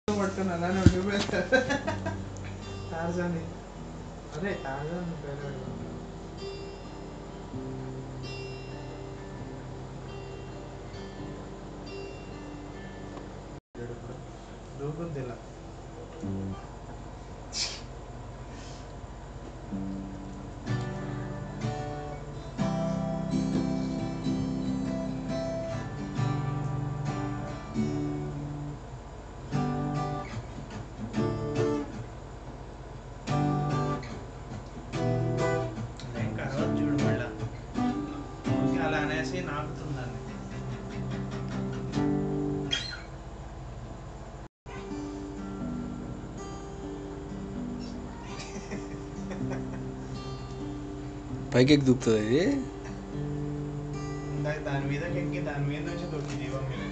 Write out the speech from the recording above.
పట్టుకుని అలానే ఉండిపోయారు టార్జాన్. అదే టార్జాన్ పేరు దూకుంది ఇలా. చూడు మళ్ళా అలా అనేసి నాకుతుందండి. పైకి ఎక్కి దూకుతుంది ఇది. దాని మీదకి ఎక్కి దాని మీద నుంచి దొరికి జీవం మీద